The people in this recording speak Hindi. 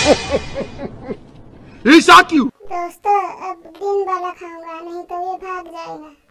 ऐसा क्यों? दोस्तों अब ग्रीन वाला खाऊंगा, नहीं तो ये भाग जाएगा।